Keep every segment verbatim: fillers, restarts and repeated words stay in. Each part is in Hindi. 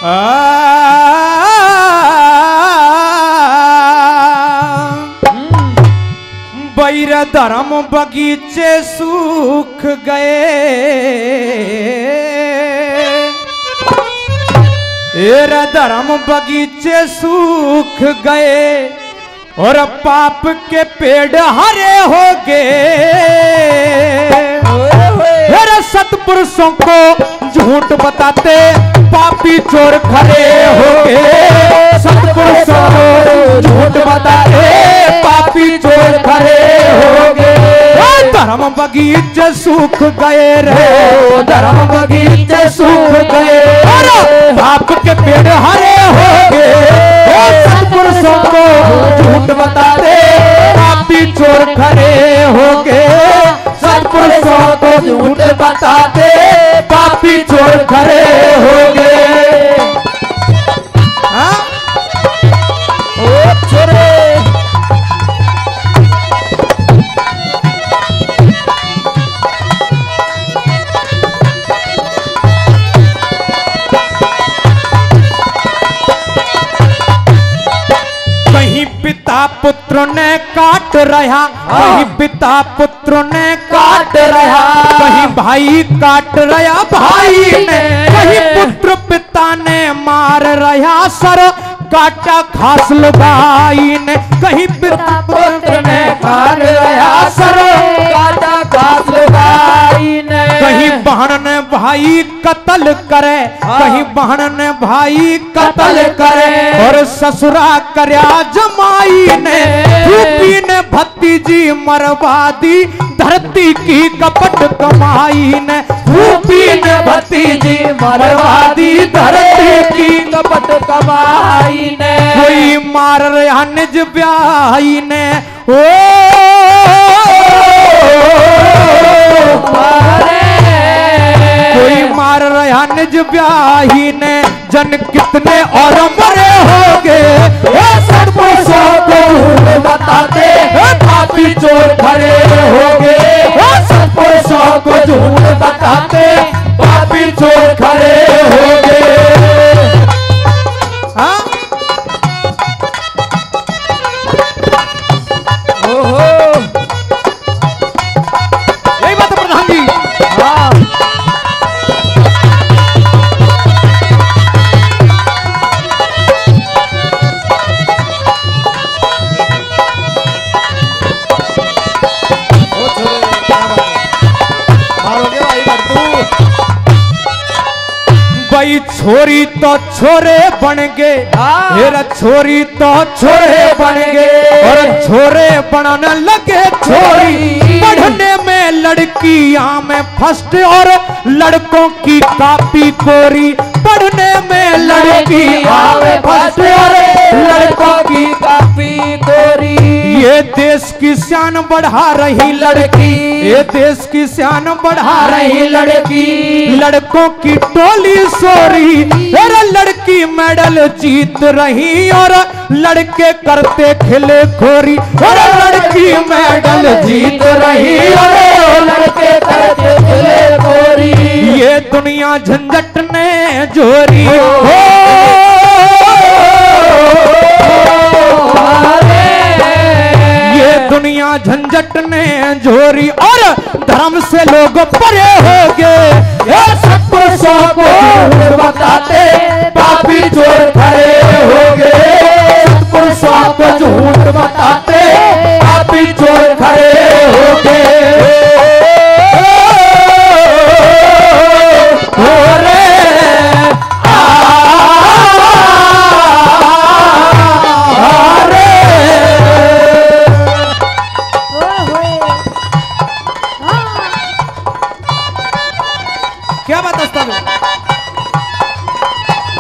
बैर धर्म बगीचे सूख गए, एर धर्म बगीचे सूख गए और पाप के पेड़ हरे हो गए। सतपुरुषों को झूठ बताते पापी चोर खड़े हो गए। सतपुरुषों को झूठ बताते पापी चोर खड़े हो गए। धर्म बगीचे सूख गए रे, धर्म बगीचे सूख गए और पाप के पेड़ हरे हो गए। सतपुरुषों को झूठ बताते पापी चोर खड़े हो गए। सतपुरुषों को झूठ बताते पापी चोर खड़े हो गए। हाँ? ओ चोरे पिता पुत्र ने काट रहा, कहीं पिता पुत्र ने काट रहा, कहीं भाई काट रहा भाई ने, कहीं पुत्र पिता ने मार रहा सर काटा खास लुगाई ने। कहीं पिता पुत्र ने काट रहा सर काटा खास लुगाई ने। कहीं बहन ने भाई कत्ल करे, कहीं बहन ने भाई कत्ल करे और ससुरा करया जमाई ने। रूपी ने भतीजी मरवादी धरती की कपट कमाई ने। रूपी ने भतीजी मरवादी धरती की कपट कमाई ने। कोई मार रहा निज ब्याही ने, ओ कोई मार रहा निज ब्याही ने। जन कितने और मरे हो गए। सतपुरुषों को झूठ बताते पापी चोर खड़े हो गए। सतपुरुषों को झूठ बताते पापी चोर खड़े हो गए। हाँ? ओहो यही बात है प्रधान जी। हाँ भाई छोरी तो छोरे बन गए, मेरा छोरी तो छोरे बन गए और छोरे बनाने लगे छोरी। पढ़ने में लड़कियां में फर्स्ट और लड़कों की कापी कोरी। पढ़ने में लड़कियां में फर्स्ट और लड़कों की कापी कोरी। ये देश की शान बढ़ा रही लड़की, ये देश की शान बढ़ा रही लड़की। लड़कों की टोली सोरी और लड़की मेडल जीत रही और लड़के करते खिले खोरी। और लड़की मेडल जीत रही और लड़के करते खिले खोरी। ये दुनिया झंझट ने जोरी हो, ये दुनिया झंझट ने जोरी और धर्म से लोग परे हो गए। सतपुरुषों को झूठ बताते पापी चोर खड़े हो गए। सतपुरुषों को झूठ बताते पापी चोर खड़े हो गए। क्या बात है?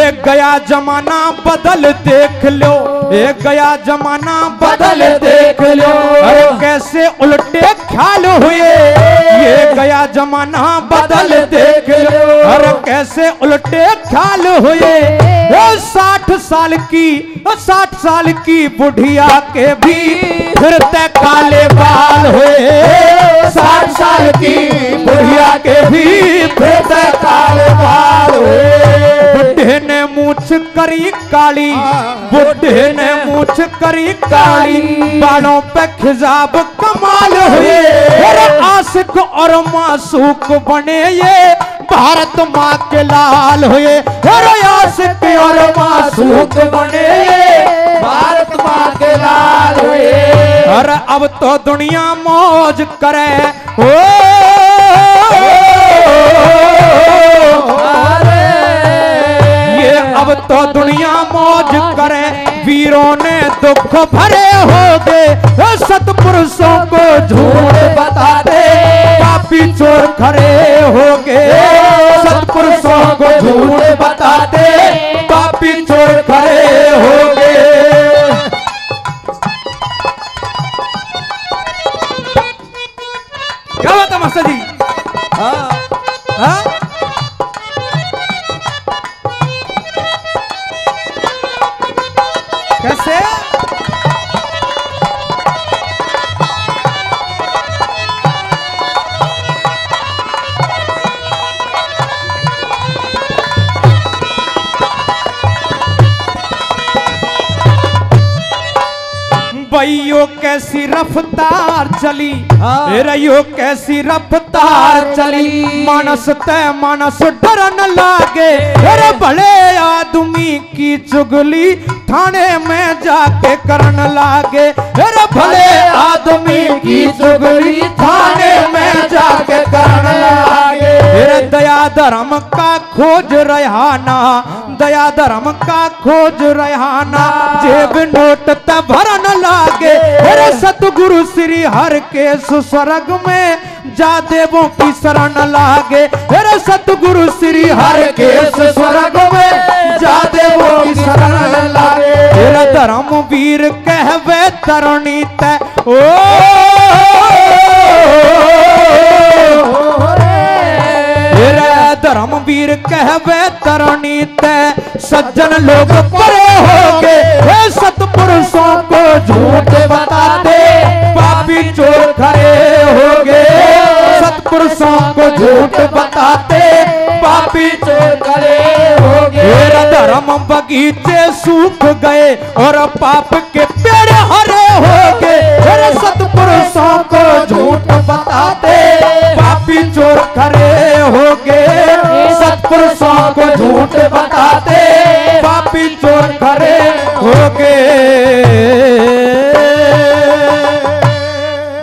ये गया जमाना बदल देख लो, ये गया जमाना बदल देख लो। अरे कैसे उल्टे ख्याल हुए, ये गया जमाना बदल देख लो। अरे कैसे उल्टे ख्याल हुए। वो साठ साल की साठ साल की बुढ़िया के भी फिर ते काले बाल हुए। साठ साल की बुढ़िया के भी फिर ते काले बाल हुए। बुढ़े ने मूछ करी काली, बुढ़े ने मूछ करी काली, बालों पे खिजाब कमाल हुए। और आशिक और मासूक बने ये भारत माँ के लाल हुए। और आशिक और मासूक बने ये भारत माँ के लाल हुए। और अब तो दुनिया मौज करे, ओ ये अब तो दुनिया मौज करे। वीरों ने दुख भरे हो गए, सतपुरुषों को झूठ बताते पापी चोर खड़े हो गए। सतपुरुषों को झूठ बताते पापी चोर खड़े हो गए। क्या बात है मास्टर जी? हाँ हाँ कैसे? भैयो कैसी रफ्तार चली, रैयो कैसी रफ्तार चली। मानस तय मानस डरन लागे, अरे बड़े आदमी की चुगली थाने में जाके करन लागे। अरे भले आदमी की चुगली थाने में जाके करन लागे। अरे दया धर्म का खोज रहाना, दया धर्म का खोज रहाना, जेब नोट त भरन लागे। अरे सतगुरु श्री हर के सुस्वर्ग में जा देवों की शरण लागे। अरे सतगुरु श्री हर के सुस्वर्ग में जा देवों की शरण लागे। तेरा धर्म वीर कहवे तरुणी तय, ओ धर्म वीर कहवे तरुणी तय, सज्जन लोग परे हो गए। सतपुरुषों को झूठ बताते पापी चोर खड़े हो गए। सतपुरुषों को झूठ बताते पापी चोर खड़े हो गए। धर्म बगीचे सूख गए और पाप के पेड़ हरे हो गए। सतपुरुषों को झूठ बताते पापी चोर खड़े हो गए। सतपुरुषों को झूठ बताते पापी चोर खड़े हो गए।